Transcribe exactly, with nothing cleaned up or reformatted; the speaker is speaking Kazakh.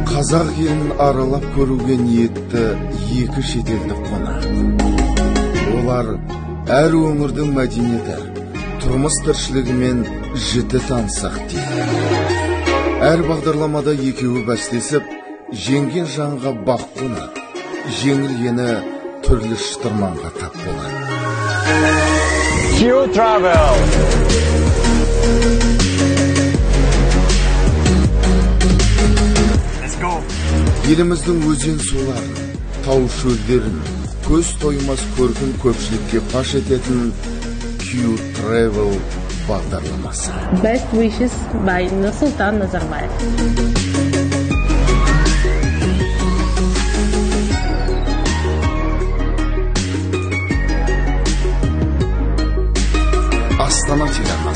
Қазақ елін аралап көруге ниетті екі шетелдік қонақ. Олар әр өңірдің мәдениеті, тұрмыс тіршілігімен жіті танысақ дейді. Әр бағдарламада екеуі бәстесіп, жеңген жанға бақ қонады, жеңілгені түрлі шытырманға тап болады. Q Travel. Let's go. Еліміздің өзен суларын, тау шөлдерін, көз тоймас көркін көпшілікке паш ететін Q Travel бағдарламасы. Best wishes by Нұрсұлтан Назарбаев. Астана телеарнасы.